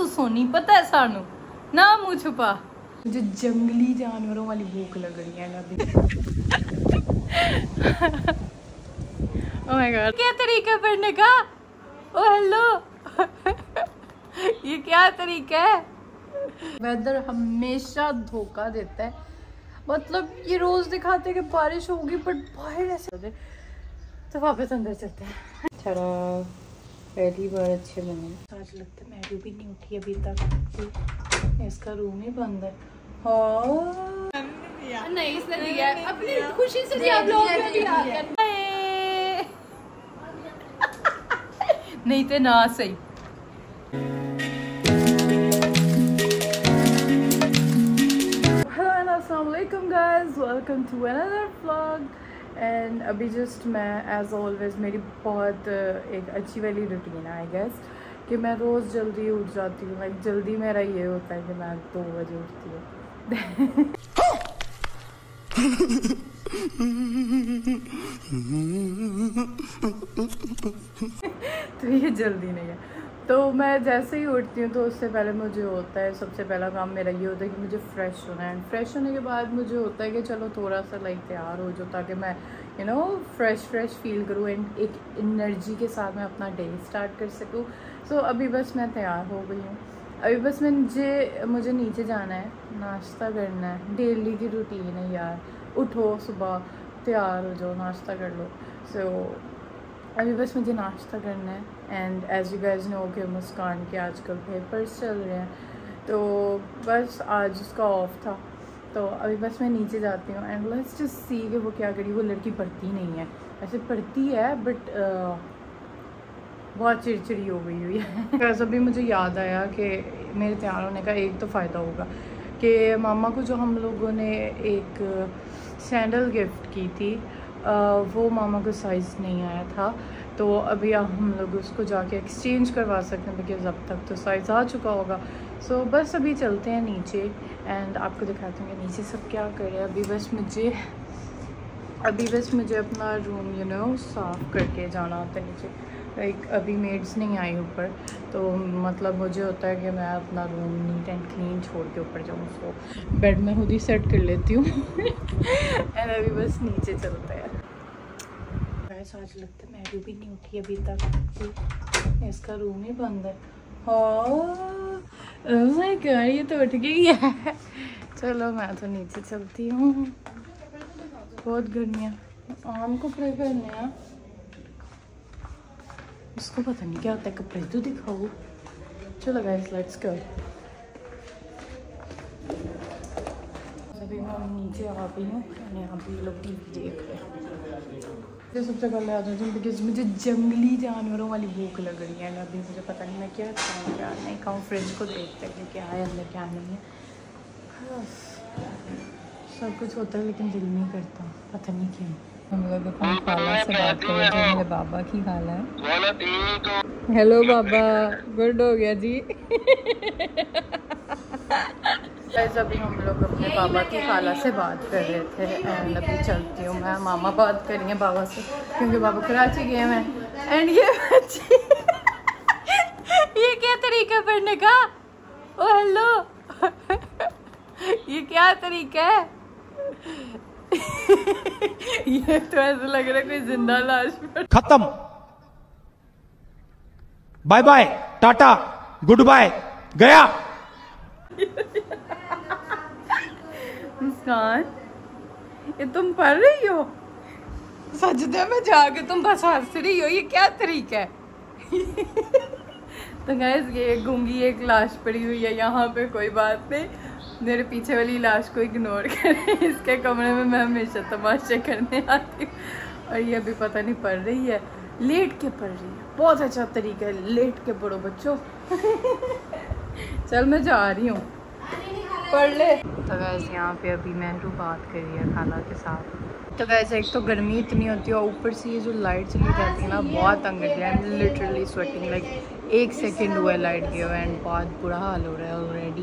सोनी पता है सानू ना मुँह छुपा। मुझे जंगली जानवरों वाली भूख लग रही है अभी। ओह माय गॉड, क्या तरीका पढ़ने का? ओ हेलो। ये क्या तरीका है? वेदर हमेशा धोखा देता है। मतलब ये रोज दिखाते कि बारिश होगी बट बाहर ऐसे होते, तो वापस अंदर चलते हैं। चलो पहली बार अच्छे बने। आज लगता है मैरू भी नहीं उठी अभी तक, इसका रूम ही बंद है। हाँ नहीं इसने दिया अपनी खुशी से दिया, नहीं तो ना सही। Assalamualaikum guys, welcome to another vlog and अभी जस्ट मैं एज ऑलवेज मेरी बहुत एक अच्छी वाली रूटीन है आई गेस कि मैं रोज़ जल्दी उठ जाती हूँ। लाइक जल्दी मेरा ये होता है कि मैं 2 बजे उठती हूँ। तो ये जल्दी नहीं है। तो मैं जैसे ही उठती हूँ तो उससे पहले मुझे होता है, सबसे पहला काम मेरा ये होता है कि मुझे फ़्रेश होना है। एंड फ्रेश होने के बाद मुझे होता है कि चलो थोड़ा सा लाइक तैयार हो जाओ ताकि मैं फ्रेश फील करूँ एंड एक एनर्जी के साथ मैं अपना डे स्टार्ट कर सकूँ। सो अभी बस मैं तैयार हो गई हूँ। अभी बस मुझे नीचे जाना है, नाश्ता करना है। डेली की रूटीन है यार, उठो सुबह तैयार हो जाओ नाश्ता कर लो। सो अभी बस मुझे नाश्ता करना है। And as you guys know कि मुस्कान के आजकल पेपर्स चल रहे हैं, तो बस आज उसका ऑफ था। तो अभी बस मैं नीचे जाती हूँ एंड लेट्स जस्ट सी कि वो क्या करी। वो लड़की पढ़ती नहीं है, ऐसे पढ़ती है बट बहुत चिड़चिड़ी हो गई हुई है। वैसे अभी मुझे याद आया कि मेरे तैयार होने का एक तो फ़ायदा होगा कि मामा को जो हम लोगों ने एक सैंडल गिफ्ट की थी वो मामा को साइज़ नहीं आया था, तो अभी हम लोग उसको जाके एक्सचेंज करवा सकते हैं बिकॉज़ अब तक तो साइज़ आ चुका होगा। सो बस अभी चलते हैं नीचे एंड आपको दिखाते हैं कि नीचे सब क्या कर रहे हैं। अभी बस मुझे अपना रूम साफ़ करके जाना होता है नीचे। लाइक अभी मेड्स नहीं आई ऊपर, तो मतलब मुझे होता है कि मैं अपना रूम नीट एंड क्लीन छोड़ के ऊपर जाऊँ। सो बेड में खुद ही सेट कर लेती हूँ। एंड अभी बस नीचे चलते हैं। आज लगता है मैरू भी नहीं उठी अभी तक, इसका रूम ही बंद है। हाँ ये तो उठ गई है। चलो मैं तो नीचे चलती हूँ, बहुत गर्मी है। आम कपड़े पहनने हैं, उसको पता नहीं क्या होता है। कपड़े तो दिखाओ। चलो गाइस लेट्स गो। अभी मैं नीचे आ गई हूँ, यहाँ पे लोग टीवी देख रहे हैं। तो सबसे पहले आ जाती हूँ बिकॉज मुझे जंगली जानवरों वाली भूख लग रही है। अभी मुझे पता नहीं मैं क्या खाऊँ क्या नहीं खाऊँ। फ्रिज को देखते हैं कि क्या है अंदर क्या नहीं है। सब कुछ होता है लेकिन दिल नहीं करता, पता नहीं क्यों। हम लोग अपनी खाला से बात करें जो मेरे बाबा की खाला है। हेलो बाबा, गुड हो गया जी। अभी हम लोग अपने बाबा की खाला से बात कर रहे थे एंड अभी चलती हूँ मैं। मामा बात करेंगे बाबा से क्योंकि बाबा कराची गए हैं। एंड ये बच्ची ये क्या तरीका है पढ़ने का? ओ हेलो। ये क्या तरीका है? ये तो ऐसा लग रहा है कोई जिंदा लाश। खत्म, bye bye tata good bye गया। मुस्कान, ये तुम पढ़ रही हो? सजदे में जाके तुम बस हंस रही हो, ये क्या तरीका है? तो गाइस ये गूंगी एक लाश पड़ी हुई है यहाँ पे। कोई बात नहीं, मेरे पीछे वाली लाश को इग्नोर करें। इसके कमरे में मैं हमेशा तमाशे करने आती हूँ। और ये अभी पता नहीं पढ़ रही है, लेट के पढ़ रही है। बहुत अच्छा तरीका है, लेट के पढ़ो बच्चों। चल मैं जा रही हूँ, पढ़ ले। तो वैसे यहाँ पे अभी महरू बात कर रही है खाला के साथ। तो वैसे एक तो गर्मी इतनी होती है और ऊपर से ये जो लाइट चली जाती है ना, बहुत तंग करती है। I am literally sweating. Like 1 second हुआ लाइट गया एंड बहुत बुरा हाल हो रहा है ऑलरेडी।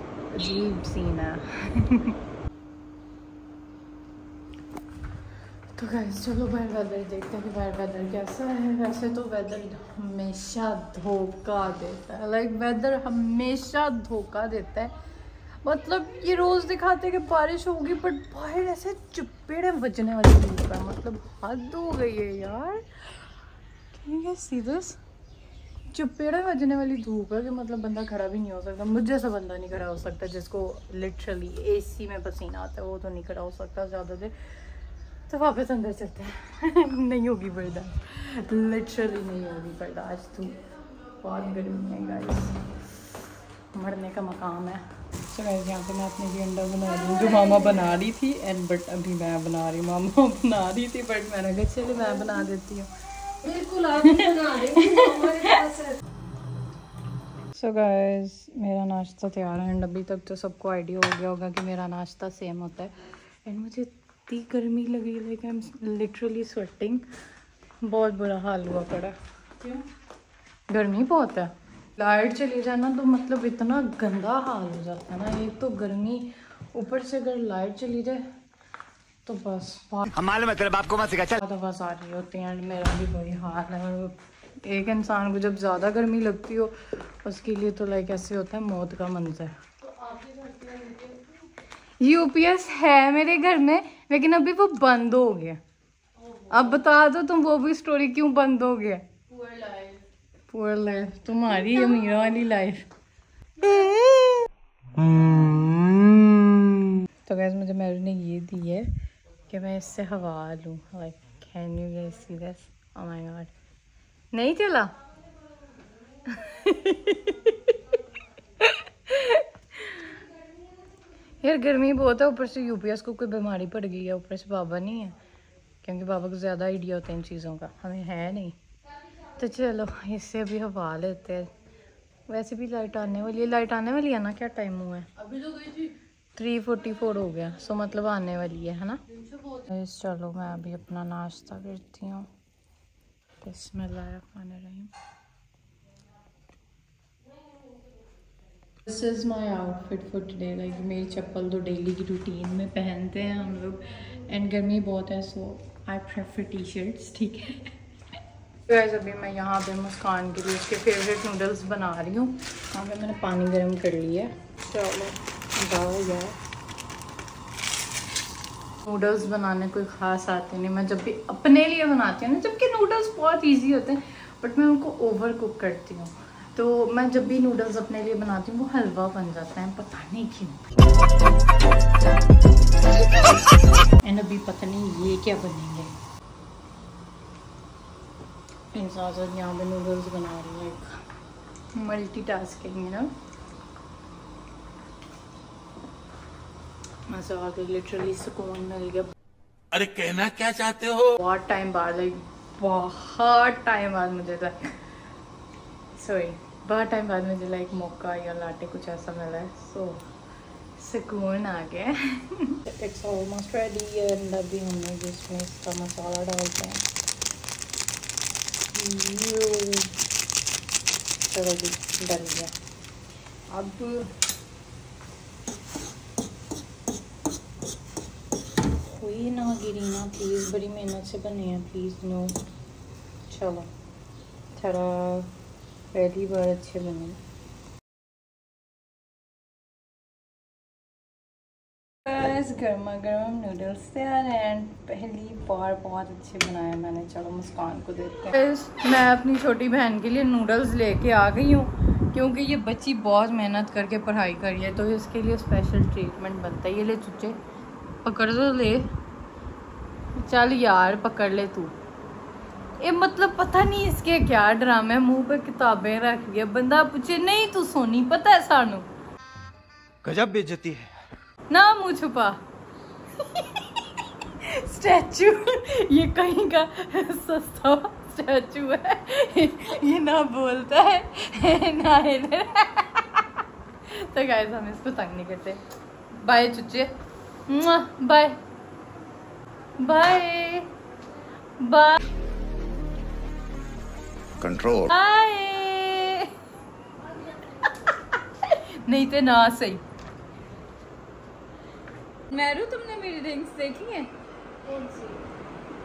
अजीब सीन है। तो गाइस चलो बाहर वेदर देखते हैं कि बाहर वेदर कैसा है। वैसे तो वेदर हमेशा धोखा देता है, लाइक वेदर हमेशा धोखा देता है। मतलब ये रोज़ दिखाते हैं कि बारिश होगी, बट बाहर ऐसे चुप्पेड़े बजने वाली धूप है। मतलब हद हो गई है यार, कैन यू सी दिस? चुप्पेड़े बजने वाली धूप है कि मतलब बंदा खड़ा भी नहीं हो सकता। मुझ जैसा बंदा नहीं खड़ा हो सकता जिसको लिटरली एसी में पसीना आता है, वो तो नहीं खड़ा हो सकता ज़्यादा देर। तो वापस अंदर चलते हैं। नहीं होगी बर्दाश्त, लिटरली नहीं होगी बर्दाश्त। तो बहुत गर्मी है गाइस, मरने का मकाम है। तो गाइस यहाँ पे मैं अपने लिए अंडा बना रही हूँ, जो मामा बना रही थी एंड बट अभी मैं बना रही हूँ। मामा बना रही थी बट मैंने कहा चलो मैं बना देती हूँ। बिल्कुल आप बना रहे। सो गाइस मेरा नाश्ता तैयार है एंड अभी तक तो सबको आइडिया हो गया होगा कि मेरा नाश्ता सेम होता है। एंड मुझे इतनी गर्मी लगी, like I am literally sweating. बहुत बुरा हाल हुआ पड़ा। क्यों? गर्मी बहुत है। लाइट चली जाए ना तो मतलब इतना गंदा हाल हो जाता है ना। एक तो गर्मी, ऊपर से अगर लाइट चली जाए तो बस मालूम है तेरे बाप को मत सिखा चल। बस आ रही होती है। मेरा भी वही हाल है। और एक इंसान को जब ज़्यादा गर्मी लगती हो उसके लिए तो लाइक ऐसे होता है मौत का मंजर। यूपीएस है मेरे घर में, लेकिन अभी वो बंद हो गया। अब बता दो तुम वो भी स्टोरी क्यों बंद हो गया? पुअर लाइफ, तुम्हारी अमीरा वाली लाइफ। तो गाइस मुझे मेरे ने ये दी है कि मैं इससे हवा लूँ। Like can you guys see this? Oh my god, नहीं चला। यार गर्मी बहुत है, ऊपर से यूपीएस को कोई बीमारी पड़ गई है। ऊपर से बाबा नहीं है, क्योंकि बाबा को ज़्यादा आइडिया होता है इन चीज़ों का, हमें है नहीं। तो चलो इससे अभी हवा लेते हैं। वैसे भी लाइट आने वाली है। लाइट आने वाली है ना? क्या टाइम हुआ है? अभी तो गई थी 3:44 हो गया। सो मतलब आने वाली है ना? चलो मैं अभी अपना नाश्ता करती हूँ। बिस्मिल्लाहिर्रहमानिर्रहीम। This is my outfit for today. Like मेरी चप्पल तो डेली की रूटीन में पहनते हैं हम लोग। एंड गर्मी बहुत है so I prefer T shirts, ठीक है। गाइस अभी मैं यहाँ पे मुस्कान के लिए उसके फेवरेट नूडल्स बना रही हूँ। यहाँ पे मैंने पानी गर्म कर लिया है। चलो जाओ यार। नूडल्स बनाने कोई ख़ास आते नहीं। मैं जब भी अपने लिए बनाती हूँ ना, जबकि नूडल्स बहुत इजी होते हैं बट मैं उनको ओवर कुक करती हूँ। तो मैं जब भी नूडल्स अपने लिए बनाती हूँ वो हलवा बन जाता है, पता नहीं क्यों। एंड अभी पता नहीं ये क्या बनेंगे। इंसान यहाँ पे नूडल्स बना रही है, एक मल्टीटास्किंग है ना। मजा आ गया, लिटरली सुकून मिल गया। अरे कहना क्या चाहते हो? बहुत टाइम बाद, लाइक बहुत टाइम बाद मुझे बहुत टाइम बाद मुझे लाइक मौका या लाटे कुछ ऐसा मिला है। सो सुकून आ गया। इट्स ऑलमोस्ट रेडी एंड अभी हमने जिसमें इसका मसाला डालते हैं। चलो जी डल गया। अब कोई ना गिरी ना प्लीज़, बड़ी मेहनत से बने हैं प्लीज़ नो। चलो थोड़ा पहली बार अच्छे बने। गर्मा गर्म नूडल्स तैयार हैं एंड पहली बार बहुत अच्छे बनाए मैंने। चलो मुस्कान को देते हैं। मैं अपनी छोटी बहन के लिए नूडल्स लेके आ गई हूँ क्योंकि ये बच्ची बहुत मेहनत करके पढ़ाई करी है, तो इसके लिए स्पेशल ट्रीटमेंट बनता है। ये ले चुच्चे पकड़ दो, ले चल यार पकड़ ले तू। ये मतलब पता नहीं इसके क्या ड्रामे, मुंह पे किताबें रख लिया। बंदा पूछे नहीं तू सोनी पता है सानू। गजब बेइज्जती है ना मुंह छुपा। स्टैचू ये कहीं का सस्ता स्टैचू है, ये ना बोलता है ना इधर। तो गाइस हम इसको तंग नहीं करते। बाय चुच्चे, बाय बाय बाय। कंट्रोल नहीं तो ना सही। मैरू तुमने मेरी रिंग्स देखी हैं? कौन सी?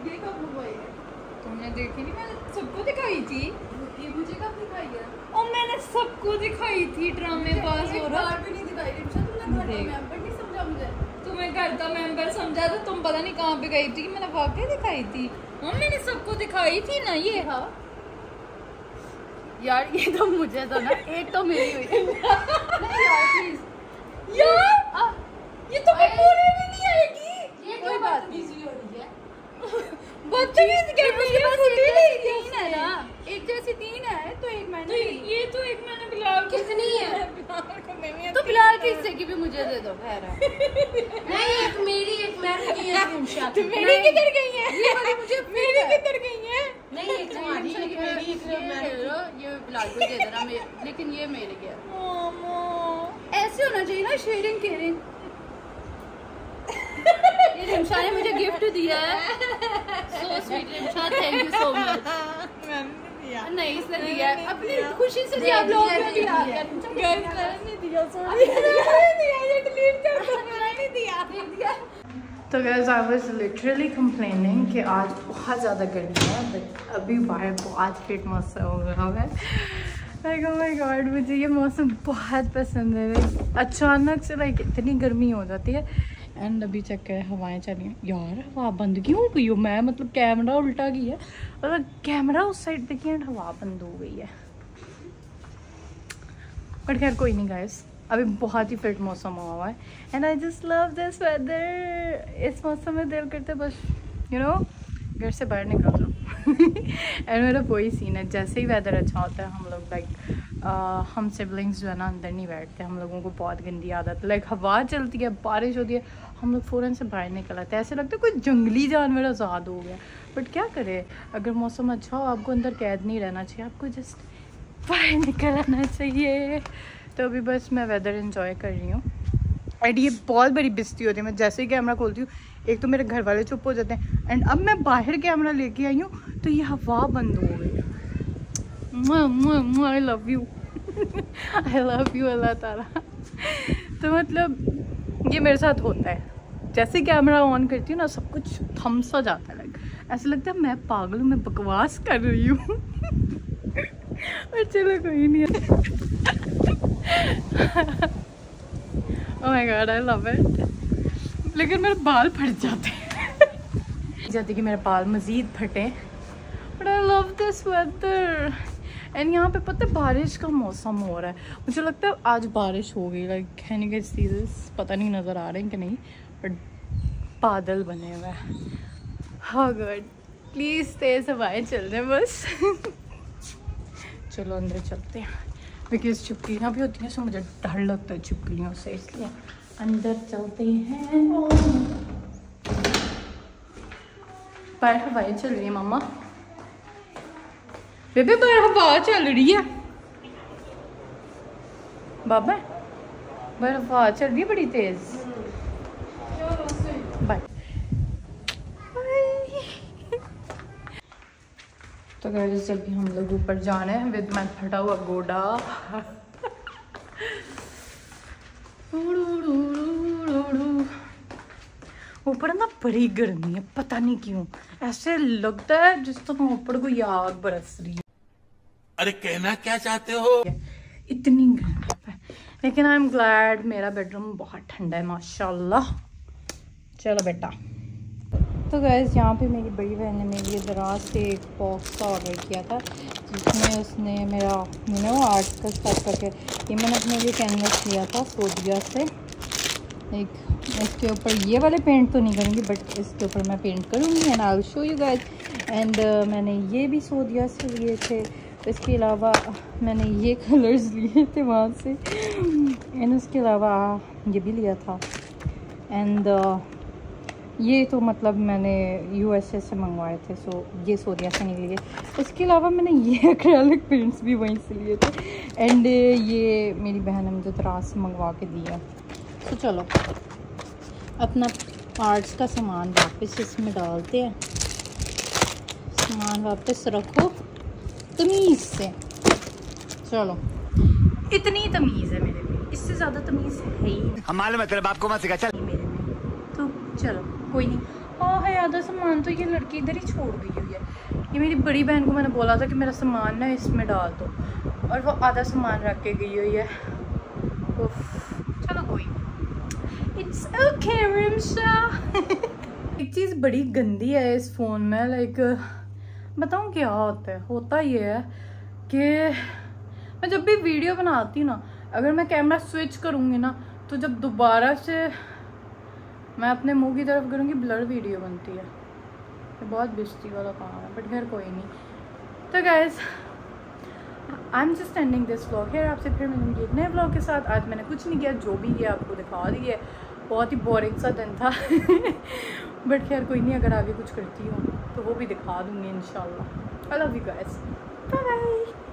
ये कब मंगवाई है? तुमने देखी नहीं, मैंने सबको दिखाई थी। ये मुझे कब दिखाई है? और मैंने सबको दिखाई थी, ड्रामे बाज हो रहा। भी नहीं दिखाई रिमशा, तुमने घर का देख। मेंबर नहीं समझा मुझे। तुम्हें घर का मेंबर समझा तो तुम पता नहीं कहाँ पे गई थी। मैंने वाकई दिखाई थी। हाँ मैंने सबको दिखाई थी ना। ये हाँ यार, ये तो मुझे तो ना एक तो मेरी हुई। नहीं यार प्लीज यार ये तो पूरी भी नहीं आएगी। ये कोई बात नहीं हो रही है। बदतमीज क्या उसके पास फुटी एक नहीं जैसी थी तीन है ना, एक जैसी 3 है तो एक मैंने तो ली। ये तो एक मैंने बिलाल को कितनी है? बिलाल को नहीं है। तो बिलाल के हिस्से की भी मुझे दे दो। खैर है। नहीं, एक मेरी एक मैंने की है रिमशा। तो मेरी किधर गई है? ये वाली मुझे मेरी किधर गई है? नहीं, एक तुम्हारी एक मेरी एक मैंने। ये बिलाल को दे देना, लेकिन ये मेरे है। मामा ऐसे होना चाहिए ना, शेयरिंग केयरिंग। ये रिमशा ने मुझे गिफ्ट दिया है। So sweet Rimsha, thank you so much. नहीं, इसने दिया है अपनी खुशी से दिया। आप लोग क्यों दिया? गाइस मैंने दिया, सॉरी मैंने दिया, ये डिलीट कर दो। मैंने दिया। तो guys I was literally complaining कि आज बहुत ज़्यादा गर्मी है, बट अभी बाहर बहुत हिट मौसम हो रहा है। लाइक ओह माय गॉड, मुझे ये मौसम बहुत पसंद है। अचानक से लाइक इतनी गर्मी हो जाती है। एंड अभी चेक करें, हवाएं चली हैं। यार हवा बंद क्यों हो गई हो? मैं मतलब कैमरा उल्टा गई है, मतलब कैमरा उस साइड पे की एंड हवा बंद हो गई है। बट खैर कोई नहीं गाइस, अभी बहुत ही फिट मौसम हुआ है। And I just love this weather. इस मौसम में दिल करते बस यू नो घर से बाहर निकल जाओ। एंड मेरा वही सीन है, जैसे ही वेदर अच्छा होता है हम लोग लाइक हम सिबलिंग्स जो है ना अंदर नहीं बैठते। हम लोगों को बहुत गंदी आदत, लाइक हवा चलती है, बारिश होती है, हम लोग फ़ौरन से बाहर निकल आते हैं। ऐसे लगता है कोई जंगली जानवर आज़ाद हो गया। बट क्या करें, अगर मौसम अच्छा हो आपको अंदर कैद नहीं रहना चाहिए, आपको जस्ट बाहर निकल आना चाहिए। तो अभी बस मैं वेदर इन्जॉय कर रही हूँ। एंड ये बहुत बड़ी बेइज्जती होती है, मैं जैसे ही कैमरा खोलती हूँ एक तो मेरे घर वाले चुप हो जाते हैं। एंड अब मैं बाहर कैमरा लेके आई हूँ तो ये हवा बंद हो गई। I love you. I love you अल्लाह ताला। तो मतलब ये मेरे साथ होता है, जैसे कैमरा ऑन करती हूँ ना सब कुछ थम सा जाता है। लाइक ऐसा लगता है मैं पागल हूँ, मैं बकवास कर रही हूँ। और चलो कोई नहीं है। Oh my god, I love it. लेकिन मेरे बाल फट जाते हैं। जाती कि मेरे बाल मज़ीद फटे। But I love this weather. And यहाँ पे पता है बारिश का मौसम हो रहा है, मुझे लगता है आज बारिश हो गई। Like can you guys see this? पता नहीं नज़र आ रहे हैं कि नहीं, बट बादल बने हुए हैं। हाँ गुड, प्लीज़ तेज़ हवाएं चल रहे बस। चलो अंदर चलते हैं, बिकॉज छिपकलियाँ भी होती हैं, सो मुझे डर लगता है छिपकलियों से, इसलिए अंदर चलते हैं। बाहर हवाएं चल रही है मामा। बेबे बाहर हवा चल रही है। बाबा बाहर हवा चल रही है बड़ी तेज। बाय। तो गाइस जब भी हम लोग ऊपर जाने हैं विद माय फटा हुआ गोडा। ऊपर ना बड़ी गर्मी है, पता नहीं क्यों ऐसे लगता है जिस तरह ऊपर कोई आग बरस रही है। अरे कहना क्या चाहते हो? इतनी गर्मी है, लेकिन आई एम ग्लैड मेरा बेडरूम बहुत ठंडा है माशाल्लाह। चलो बेटा। तो गैस यहाँ पे मेरी बड़ी बहन ने मेरे लिए दराज से एक बॉक्स का ऑर्डर किया था, जिसमें उसने मेरा आर्ट्स का स्टार्ट करके ये मैंने अपने लिए कैनवस लिया था सोडिया से। एक इसके ऊपर ये वाले पेंट तो नहीं करूँगी, बट इसके ऊपर मैं पेंट करूँगी and I will show you guys. And मैंने ये भी सोडिया से लिए थे। इसके अलावा मैंने ये कलर्स लिए थे वहाँ से, एंड उसके अलावा ये भी लिया था। एंड ये तो मतलब मैंने USA से मंगवाए थे, सो ये सोडिया से नहीं लिए। इसके अलावा मैंने ये एक्रेलिक पेंट्स भी वहीं से लिए थे। एंड ये मेरी बहन ने मुझे दराज से मंगवा के दिया। तो चलो अपना आर्ट्स का सामान वापस इसमें डालते हैं। सामान वापस रखो तमीज़ से। चलो इतनी तमीज़ है मेरे में, इससे ज़्यादा तमीज़ है ही हमारे मतलब आपको मत सिखा चल मेरे में। तो चलो कोई नहीं, हाँ है, आधा सामान तो ये लड़की इधर ही छोड़ गई हुई है। ये मेरी बड़ी बहन को मैंने बोला था कि मेरा सामान ना इसमें डाल दो, और वो आधा सामान रख के गई हुई है। चलो कोई, इट्स ओके रिमशा। एक चीज़ बड़ी गंदी है इस फ़ोन में, लाइक बताऊँ क्या होता ये है कि मैं जब भी वीडियो बनाती हूँ ना, अगर मैं कैमरा स्विच करूँगी ना, तो जब दोबारा से मैं अपने मुंह की तरफ करूँगी ब्लर वीडियो बनती है। ये बहुत बेइज्जती वाला काम है, बट खैर कोई नहीं। तो guys I am just ending this vlog here. आपसे फिर मिलूंगी एक नए व्लॉग के साथ। आज मैंने कुछ नहीं किया, जो भी किया आपको दिखा दी है। बहुत ही बोरिंग सा दिन था बट खैर कोई नहीं, अगर आगे कुछ करती हूँ तो वो भी दिखा दूँगी इंशाल्लाह। I love you guys, bye bye.